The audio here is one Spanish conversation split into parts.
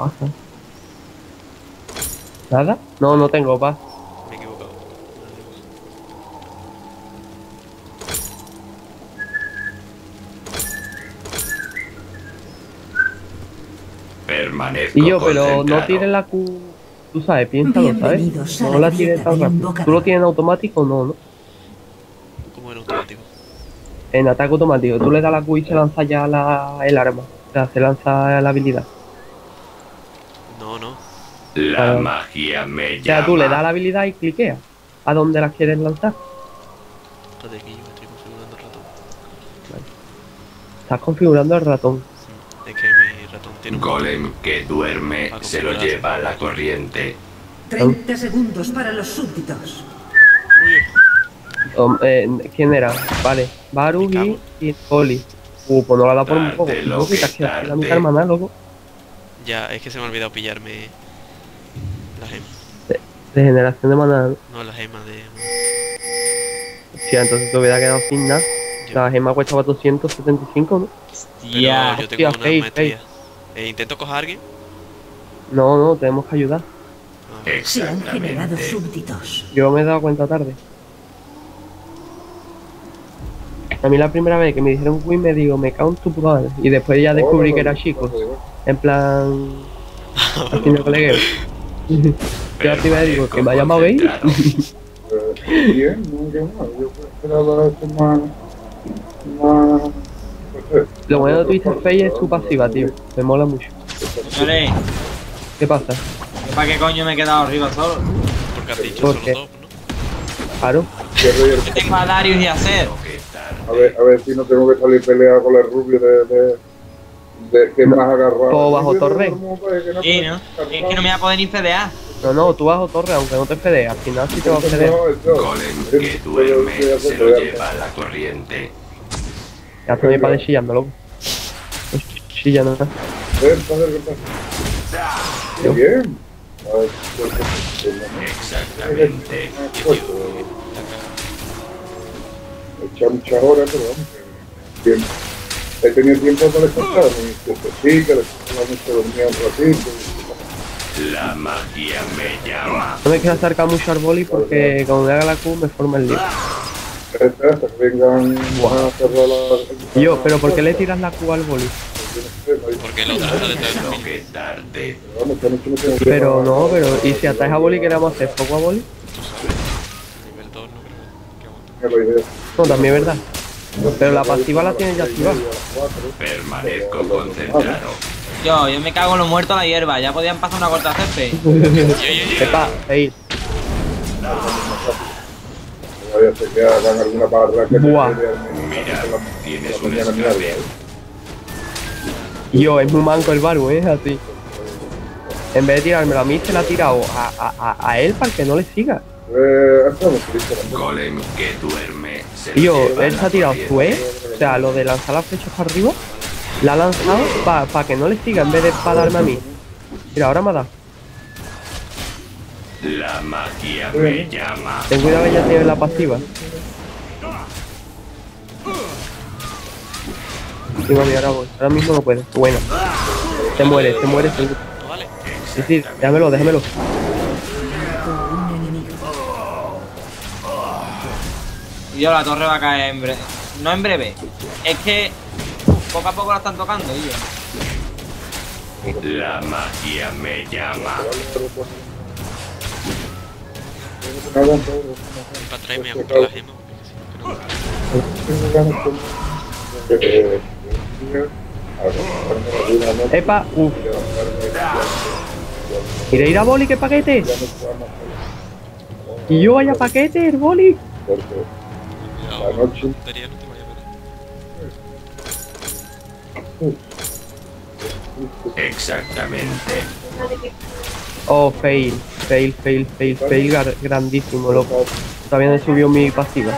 pasa? ¿Nada? No, no tengo paz. Me he equivocado. Permanezco Y yo, pero no concentrado. tires la Q. Tú sabes, piénsalo, ¿sabes? Bienvenidos a No la la tires grieta tan del rápido. ¿Tú lo invocador. tienes en automático o no, no? Como en automático. En ataque automático, tú le das la Q y se lanza ya el arma. O sea, se lanza la habilidad. No, no. La Vale. magia me O sea, tú le das la llama. habilidad y cliqueas a donde las quieres lanzar. Espérate que yo me estoy configurando el ratón. Estás configurando el ratón. Sí, es que mi ratón tiene un Golem que duerme para se lo configurarse. lleva la corriente. 30 segundos para los súbditos. Oye, ¿Quién era? Vale, Barugi y Oli. Pues no la da por un poco. Dártelo No, que que te has la tarde. hermana, loco. ya, es que se me ha olvidado pillarme la gema. De generación de maná, ¿no? No, la gema de... Sí, entonces te hubiera quedado sin nada. Yo- La gema cuesta 275, ¿no? Pero Ya. yo tengo Hostia, una Faye, maestría. ¿Intento coger a alguien? No, no, tenemos que ayudar. Ah, Se han generado Exactamente. súbditos. Yo me he dado cuenta tarde. A mí la primera vez que me dijeron Win me digo, me cago en tu puta madre. Y después ya descubrí que era chico. En plan... haciendo colegueo. Yo la primera vez digo, que me ha llamado Bey. Concentrado. Bien, no, yo no, yo esperaba esto más, no sé. Lo bueno de Twisted Fate es su pasiva, tío. Me mola mucho. Señores, ¿Qué pasa? ¿para qué coño me he quedado arriba solo? porque has dicho ¿Por solo qué? dos, ¿no? Claro. Cierro y el- Yo tengo a Darius y a Cer. a ver si no tengo que salir peleado con el rubio de que No. más agarrado. O bajo torre. Sí, ¿no? Es que no me va a poder ni fedear. No, no, tú bajo torre, aunque no te fedees. Al final sí te va a fedear. Golem que duerme se lo lleva la corriente. Ya estoy para de chillando, loco. Chillando. Bien. Exactamente. He echado muchas horas, pero vamos. Bien. He tenido tiempo para descansar. Sí, que se dormía un ratito. La magia me llama. No me quiero acercar mucho al boli porque cuando me haga la Q me forma el lío. Hasta que vengan a cerrar la... Y yo, ¿pero por qué le tiras la Q al boli? Porque la otra está detrás de Lo mí. que tarde. Vamos, esta noche no tengo que- Pero no, pero... ¿Y si atáis a boli queremos hacer poco a boli? Nivel 2 no creo que aguante. la idea. No, también es verdad. Pero la pasiva la tienes ya activada. Permanezco concentrado. Yo me cago en los muertos a la hierba. Ya podían pasar una corta césped. Epa, ey. Vaya a ser que hagan alguna barra que Buah. Mira, tienes un mañana escape. mierda. Yo, es muy manco el Baru, así. En vez de tirármelo a mí, se la ha tirado a él para que no le siga. Hacemos listo. Golem que duerme se lo Y yo, lleva él la se ha tirado su E, corriente. o sea, lo de lanzar las flechas para arriba, la ha lanzado para que no le siga en vez de para darme a mí. Mira, ahora me ha dado. La magia me llama. Ten cuidado que ya tiene la pasiva. Sí, mami, ahora voy. Ahora mismo no puede. Buena. Se muere, seguro. No vale. Sí, sí, déjamelo, déjamelo. Y yo, la torre va a caer en breve. No en breve. Es que poco a poco la están tocando, y yo. La magia me llama. Para traerme a comprar la gema. Epa, uff. Mira, ir a boli, qué paquete. Y yo vaya paquete, el boli. Cuidado, La noche. tontería, no te vayas a ver. Exactamente. Oh, fail, grandísimo, loco. Todavía no subió mi pasiva.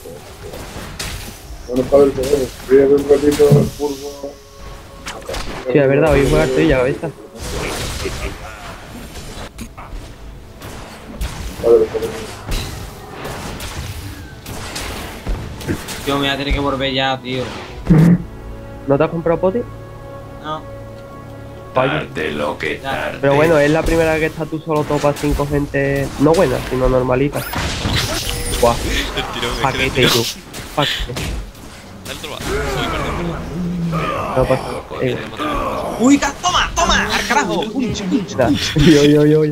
Bueno, padre, voy a ver un ratito el furbo. Sí, es verdad, hoy juega Sevilla, cabeza. Padre, Yo me voy a tener que volver ya, tío. ¿No te has comprado pote? No. fallo. Tarde lo que tarde. Pero bueno, es la primera vez que estás tú solo topas 5 gente, no buena, sino normalita. Guau, El tirón, es que paquete el y tirón. tú. Paquete. Dale otro va. Soy perdón. No pasa. ¡Uy, toma! ¡Toma! ¡Al carajo! Nah. Yo.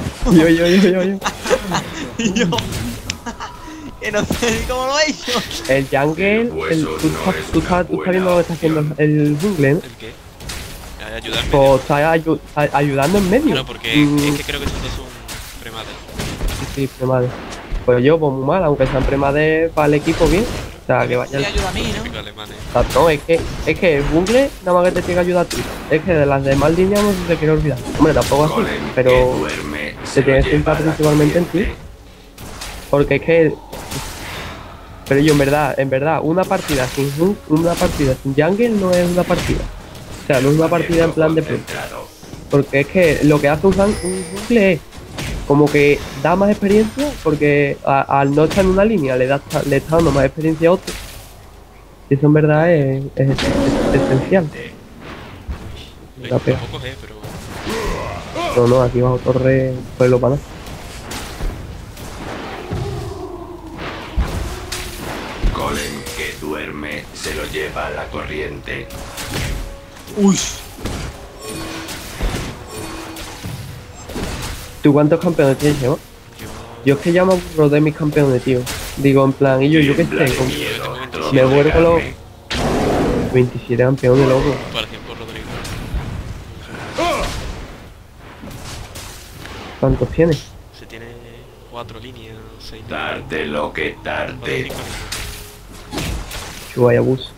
Y yo... que no sé ni cómo lo he hecho. El jungle, tú estás viendo lo que está haciendo el jungle, ¿no? ¿El qué? Ayudarme. Pues está ayudando en medio. Claro, porque es que creo que estos dos son premades. Sí, premade. Pues yo, pues muy mal, aunque sean premade para el equipo bien. O sea, que vaya. Sí, ayuda a mí, ¿no? Típico alemanes. No, es que el jungle nada más que te tiene que ayudar a ti. Es que de las demás líneas no se te quiere olvidar. Hombre, tampoco así, Golem que pero duerme, te se lo tienes que lleva centrar la principalmente en ti. corriente. Porque es que. Pero yo, en verdad, una partida sin jungle no es una partida. O sea, no es una partida en plan de pro. Concentrado. Porque es que lo que hace un jungle es como que da más experiencia, porque al no estar en una línea le está dando más experiencia a otro. Y eso en verdad es esencial. La pega. Tampoco es, pero bueno. No, aquí bajo torre pues lo panas. Golem que duerme, se lo lleva la corriente. Uy. ¿Tú cuántos campeones tienes, Chema? Yo es que ya me aburro de mis campeones, tío. Digo, en plan, y yo qué Tiembla sé, de con miedo, me trozo de vuelvo loco. carne. 27 campeones, loco. Por ejemplo, Rodrigo. ¿Cuántos tienes? Se tiene 4 líneas, 6 líneas. Tarde lo que 4 tarde. 5 líneas. Chubaya bus.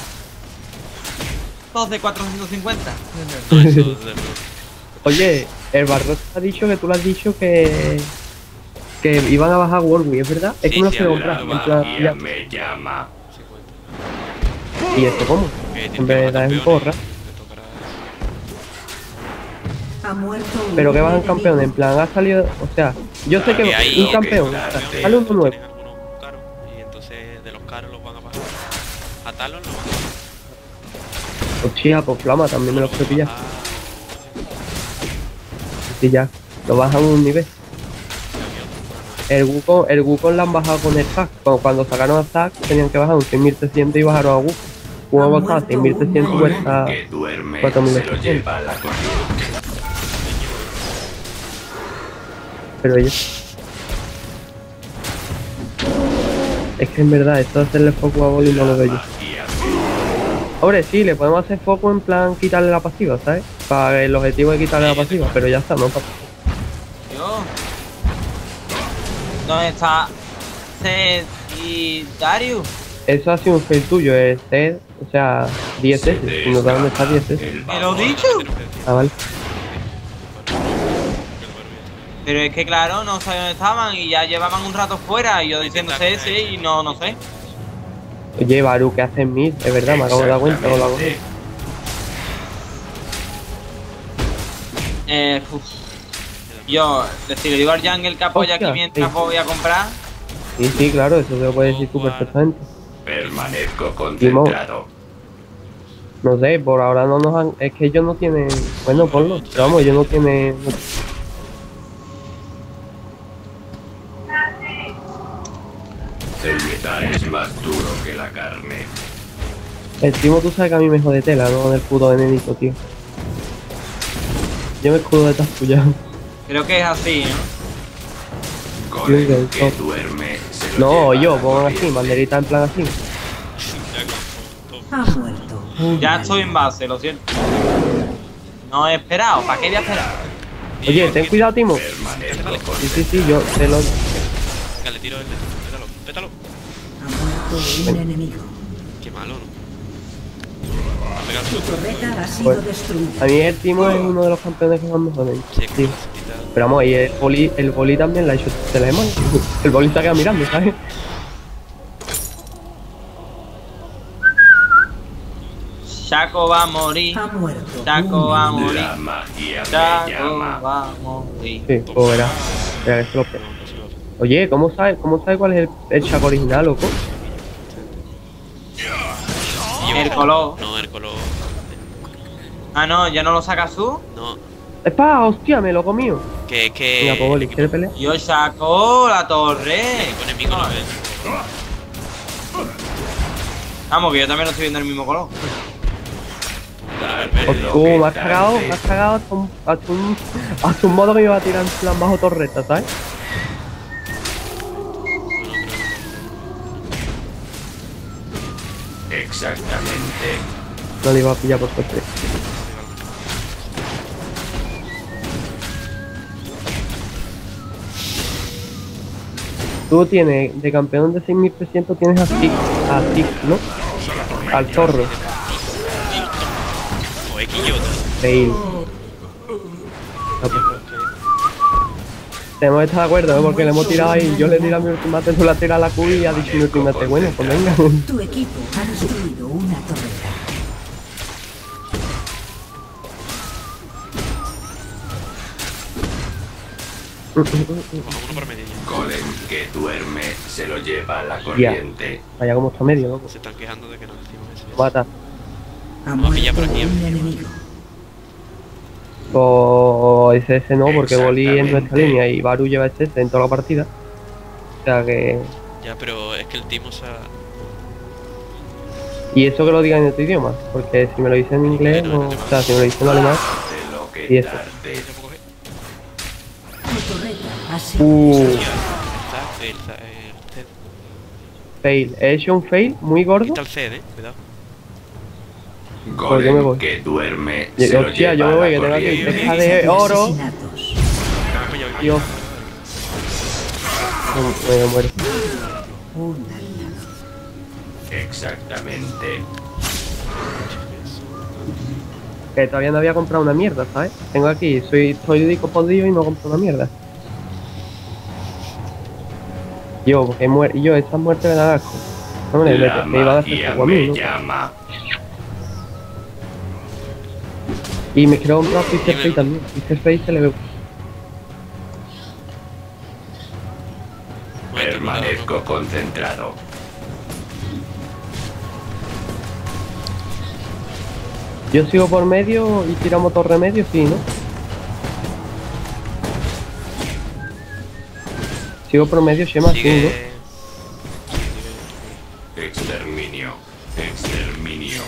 2 de 450. No, eso desde luego. Oye, el Barros ha dicho que tú le has dicho que iban a bajar Warwick, ¿es verdad? Es que Sí, me lo sí, quiero ahora comprar. lo En va. plan, Guía ya. me llama. 50. ¿Y esto cómo? Que tiene En vez de que en bajar porra. campeones, le tocará eso. Ha muerto un Pero que bajan enemigo. campeones, en plan, ha salido. O sea, yo sé que Que hay un campeón, que sale uno nuevo. tienen algunos caros y entonces de los caros los van a bajar. A Talon los van a bajar. Hostia, pues Flama también me lo quiero pillar. bajar. Sí, ya. Lo bajan un nivel. El Wukong lo han bajado con el Zack. Cuando sacaron a Zack tenían que bajar un 6300 y bajaron a Wukong. Wukong bajaba 6300 y cuesta Que duerme, 4800. se lo lleva la corriente. Pero ellos. Es que en verdad, esto de hacerle foco a Boli no lo veo yo. Magia Hombre, sí, le podemos hacer foco en plan quitarle la pasiva, ¿sabes? Para el objetivo de quitarle la pasiva, pero ya está, no pasa. Yo. ¿Dónde está Zed y Darius? Eso ha sido un fail tuyo, es Zed, o sea, 10 se veces. Si no sabes dónde está 10 veces. el ¿Me lo he vapor. dicho? Ah, vale. Pero es que claro, no sabía dónde estaban y ya llevaban un rato fuera y yo diciendo CS y no sé. Oye, Baru, ¿qué haces mid? Es verdad, me acabo de dar cuenta con la cosa. Exactamente. Uf. Yo, si le digo al jungle que apoya aquí Hostia, mientras sí. voy a comprar. Sí, sí, claro, eso te lo puedes decir tú perfectamente. Permanezco concentrado. No sé, por ahora no nos han... Es que ellos no tienen... Bueno, ponlo. Pero vamos, ellos no tienen... El metal es más duro que la carne. El Timo, tú sabes que a mí me jode tela, ¿no? Con el puto enemigo, tío. Yo me escudo de tuya. Creo que es así, ¿no? Golem Sí, que sí. duerme, se lo No, lleva yo, la pongan así, corriente. banderita en plan así. Ha muerto. Ya estoy en base, lo siento. No he esperado, ¿para qué voy a esperar? Oye, ten cuidado, Timo. Permanezco Sí, sí, sí, yo te lo... Venga, le tiro el pétalo, pétalo. Ha muerto un enemigo. Qué malo, ¿no? Ha pegado Tu el torreta ha sido Pues, destruida. A mí el Timo es uno de los campeones que más me joden. Sí, Sí. con Pero vamos, y el boli también la ha hecho de la demás. El boli está quedado mirando, ¿sabes? Chaco va a morir. Ha muerto. Chaco va a morir. La magia me Chaco llama. va a morir. Sí, pues verá. Verá que se lo pega. Oye, ¿cómo sabe cuál es el Chaco original, loco? El color. No, el color. Ah, no, ya no lo saca su. No, ¡Epa! ¡Hostia! Me lo he comido. que es que. Venga, pues Boli, el ¿quieres equipo pelear? Yo saco la torre. enemigo no ve. Vamos, que yo también lo estoy viendo en el mismo color. Me has cagado hasta un modo que me iba a tirar en plan bajo torreta, ¿sabes? Exactamente. No le iba a pillar por suerte. Tú tienes, de campeón de 6300 tienes a Zig, ¿no? Al zorro. O X y otro. Fail. No, pues, tenemos que estar de acuerdo, ¿eh? Porque le hemos tirado ahí. Yo le he tirado mi ultimate, tú le has tirado la Q y ha dicho mi ultimate. Bueno, pues venga. Tu equipo ha destruido una torreta. Coja uno por medio. Golem que duerme se lo lleva la corriente. Vaya como está medio, loco. Se están quejando de que no decimos eso. Mata. Ha Vamos a pillar muerto por aquí, un enemigo. O ese no, porque Boli en nuestra Exactamente. línea y Baru lleva ese en toda la partida. O sea que. Ya, pero es que el Timo se ha. Y eso que lo diga en otro idioma, porque si me lo dice en inglés, no, o sea, si me lo dice en alemán, De lo que y eso. tarde. ¿Se puede coger? Tu torreta ha sido Está fail, está el C. fail. He hecho un fail muy Aquí gordo. está el C, cuidado. ¿Por qué me voy? Golem que duerme Y- se lo hostia, yo lleva me voy, la que tengo aquí corriente. teja de oro. asesinatos. Dios, me muero. Un aliado. Exactamente. Que todavía no había comprado una mierda, ¿sabes? Tengo aquí, estoy rico podrido y no compro una mierda. Yo, porque yo, esta muerte me da asco. Hombre, La me iba a dar magia fuego a mí, me ¿no? llama. Y me quiero comprar Fister Face también. Fister Face se le ve. Permanezco concentrado. Yo sigo por medio y tiramos torre medio, sí, ¿no? Sigo por medio, Shema, sí, ¿no? Sigue. Exterminio. Exterminio.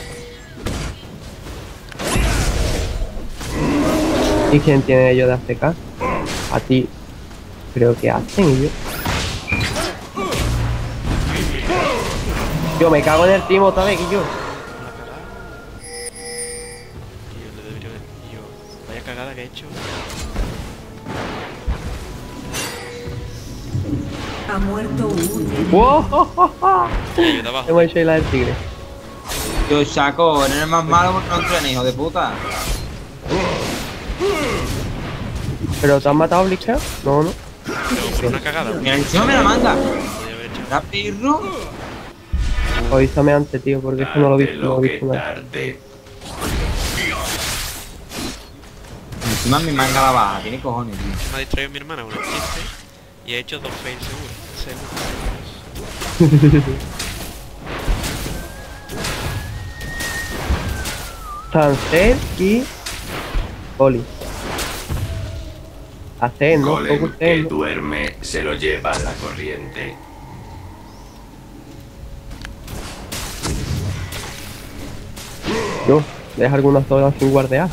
¿Y quién tiene ellos de AFK? A ti. Creo que hacen ellos. Yo me cago en el timo otra vez, que yo. Vaya cagada que he hecho. Ha muerto un enemigo. ¡Wow! De abajo. Hemos hecho ahí la del tigre. Yo saco, eres el más malo porque no entrena, hijo de puta. ¿Pero te has matado, Blitzcrank? No, no. Pero por una cagada. Mira, encima me la manda. Podría haber hecho. Rapirru. Avísame antes, tío, porque es que no lo he De visto, no lo lo he que visto nada. tarde. Encima mi manga la baja, tiene cojones, tío. Me ha distraído mi hermana una chiste y he hecho 2 fails seguros. Tancel y Oli. Hacer, ¿no? Golem Focus que Zen, ¿no? duerme se lo lleva la corriente. Yo, deja algunas horas sin guardear.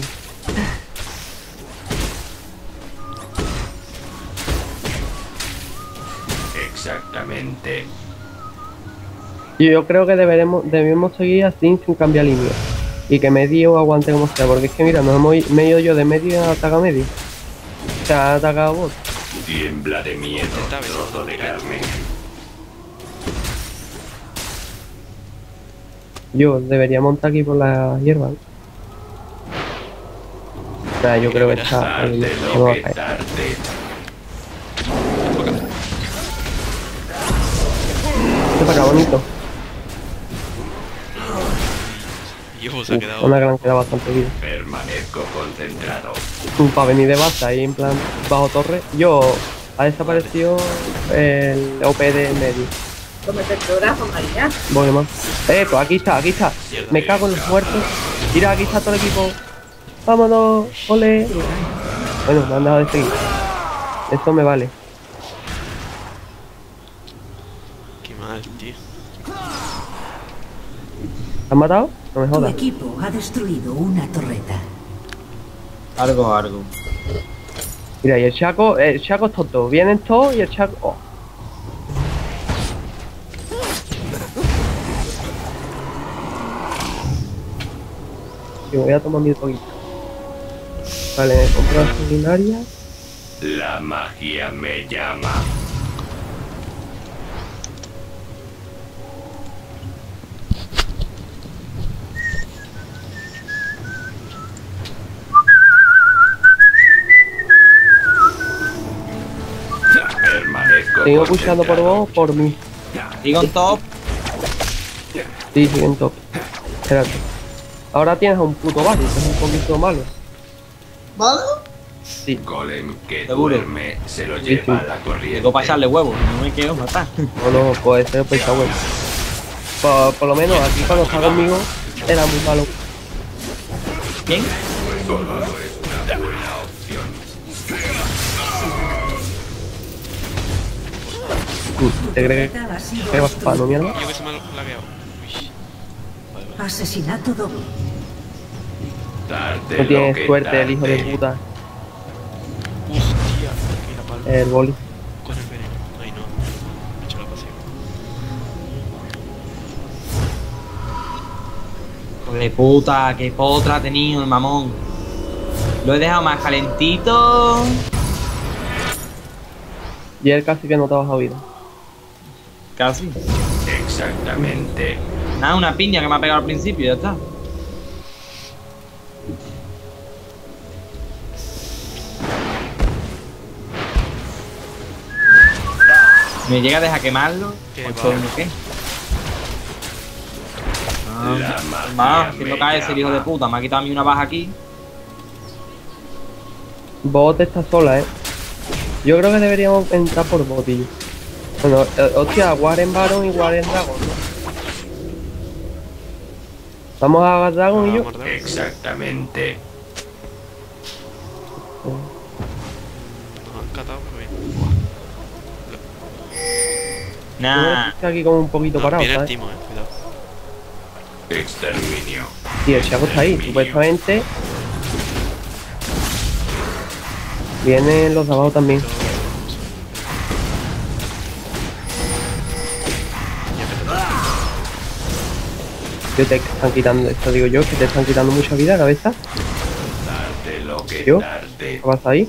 Exactamente. Y yo creo que debemos seguir así sin cambiar línea. Y que medio aguante como sea, porque es que mira, nos hemos ido yo de medio a atacar medio. O sea, ha atacado bot. Tiembla de miedo, Está bien, trozo de carne. Yo debería montar aquí por la hierba, ¿no? Nah, yo creo que está. Tarde no lo va a que caer. tarde. Esto para acá, bonito. Y se ha quedado. Una gran queda bastante bien. Permanezco concentrado. Para venir de base ahí en plan bajo torre. Yo ha desaparecido el OP de medio. Cómete el programa, María. Voy más. Pues aquí está, aquí está. Me cago en los muertos. Mira, aquí está todo el equipo. Vámonos, ole. Bueno, me han dejado de seguir. Esto me vale. Qué mal, tío. ¿Te han matado? No me Tu jodas. equipo ha destruido una torreta. Algo. Mira, y el Chaco es tonto. Vienen todos y el Chaco... Oh. Yo voy a tomar mi poquito. Vale, me compro la sanguinaria. La magia me llama. Permanezco Sigo pushando por concentrado. vos, por mí. Sigo en top. Sí, sigue en top. Espérate. Ahora tienes a un puto barrio, que es un poquito malo. ¿Vale? Sí. Golem que Seguro. duerme se lo Sí, lleva sí. la corriente. Tengo para echarle huevos, no me quiero matar. O no, puede ser pesado bueno. Por lo menos aquí cuando está conmigo era muy malo. ¿Quién? Solo es una buena opción. ¿Te crees Torreta ha sido que vas para no destruida. mierda? Yo que se me ha lagueado. Uy. Vale, vale. Asesinato doble. Tarde No lo tienes que suerte el hijo de tarde. puta, Hostia, aquí la palma. el boli. Con el veneno. Ay, no. Me he hecho la pasiva. Hijo de puta, qué potra ha tenido el mamón. Lo he dejado más calentito. Y él casi que no te ha bajado vida. Casi. Exactamente. Nada, una piña que me ha pegado al principio y ya está. Me llega a dejar quemarlo. Qué 8 va. 1 qué. La Más, magia haciendo me caer ese hijo de llama. puta. Me ha quitado a mí una baja aquí. Bot está sola, Yo creo que deberíamos entrar por botillo. Bueno, hostia, Warren Baron y Warren Dragon, ¿no? Vamos a Dragon y yo. Vamos a guardar. Exactamente. Nos han catado, pero bien. Nah. Estoy aquí como un poquito parado, Viene el ¿sabes? timo, cuidado. Exterminio. Y el Chaco está ahí, supuestamente. Vienen los de abajo también. Que te están quitando, esto digo yo, que te están quitando mucha vida, cabeza. Tarde lo que ¿Yo? tarde. ¿Qué pasa ahí?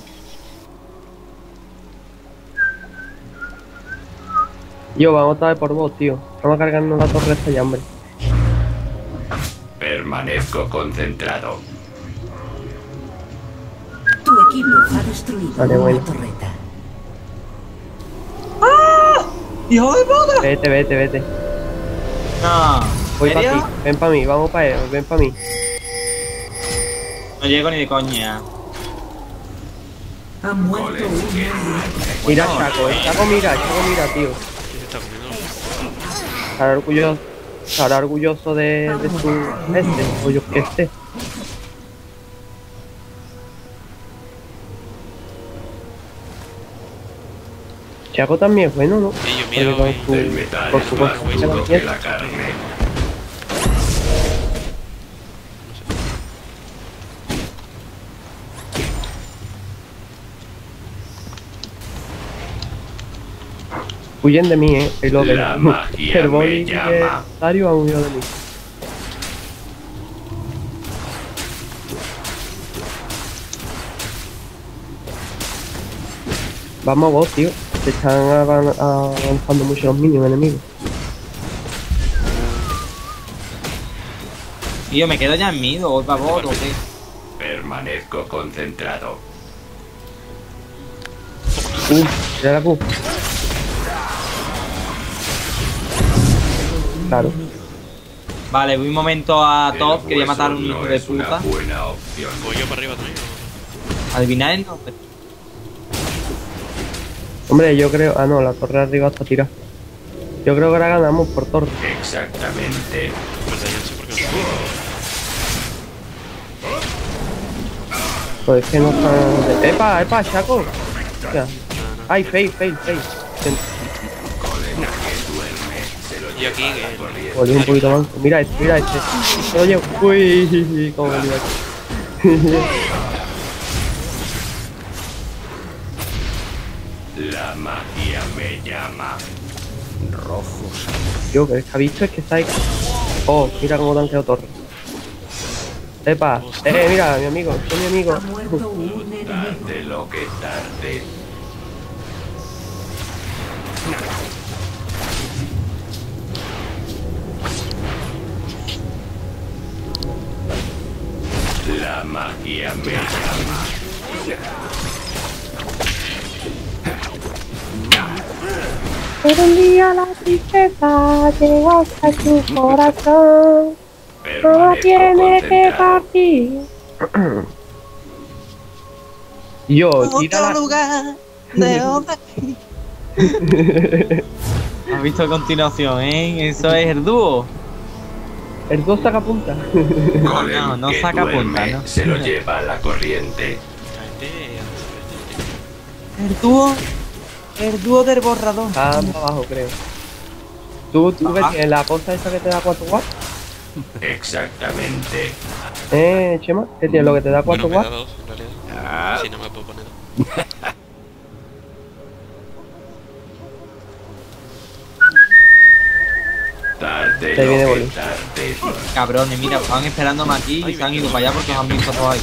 Yo, vamos otra vez por vos, tío. Vamos a cargarnos la torre esta ya, hombre. Permanezco concentrado. Tu equipo ha destruido Vale, una bueno. torreta. ¡Hijo de puta! Vete. No. Voy ¿En para serio? ti. Ven para mí, vamos para él, ven para mí. No llego ni de coña. Ha muerto Golem un que enemigo. Mira, Chaco, Chaco mira, tío. ¿Quién se está comiendo? Estará orgulloso de su o yo qué sé. Chaco también es bueno, ¿no? Sí, yo miro Porque con El su- metal con es su más cosa duro de que mierda. la carne. Huyen de mí, el lo del La magia el boli me y el llama. Dario han huido de mí. Vamos vos, tío. Se están avanzando mucho los minions enemigos. Y yo me quedo ya en mido, voy para bot o qué. Permanezco concentrado. Mira la Q. Claro. Vale, voy un momento a El top, quería matar a un hueso hijo no de es una puta. buena opción. ¿Voy yo para arriba también? ¿Adivináis? No. Hombre, yo creo... Ah, no, la torre de arriba está tirada. Yo creo que ahora ganamos por torre. Exactamente. Verdad, yo no sé por qué no. Pues es que no están... ¡Epa, epa, Chaco! Hostia. ¡Ay, fail! Y aquí que Volví un poquito más. Mira este. Se lo llevo. Uy, como me iba aquí. La magia me llama. Yo, que ha visto es que está ahí. Oh, mira cómo te han quedado torres. Epa, mira, mi amigo, soy mi amigo. Ha muerto un enemigo. Tarde lo que tarde. La magia me llama. Pero un día la tristeza llegó hasta tu corazón. Todo Permanezco tiene que concentrado. partir. Yo, tira la... lugar de ¿Has visto a continuación, Eso es el dúo. El 2 saca punta. Golem no que saca duerme, punta, ¿no? se lo lleva la corriente. El dúo del borrador. Está más abajo, creo. ¿Tú ves Ajá. en la posta esa que te da 4 watts? Exactamente. Chema, ¿qué tiene lo que te da 4 bueno, me da watts? 2 en realidad. Si no me puedo poner 2. Tarde Te viene lo que boli. tarde. Cabrones, mira, estaban esperándome aquí y se han ido para allá porque os han visto todos ahí.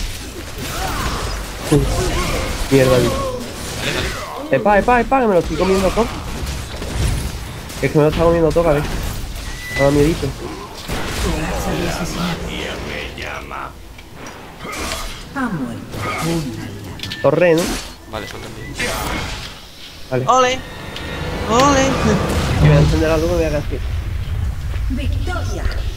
Mierda, bicho. Epa, que me lo estoy comiendo todo. Es que me lo está comiendo todo, a ver. Me da miedito. Tu hacha de asesinato Magia me llama. ha muerto un aliado. Torre, ¿no? Vale, son también. Vale. ¡Ole! ¡Ole! Y voy a encender la luz y me voy a quedar así. Victoria.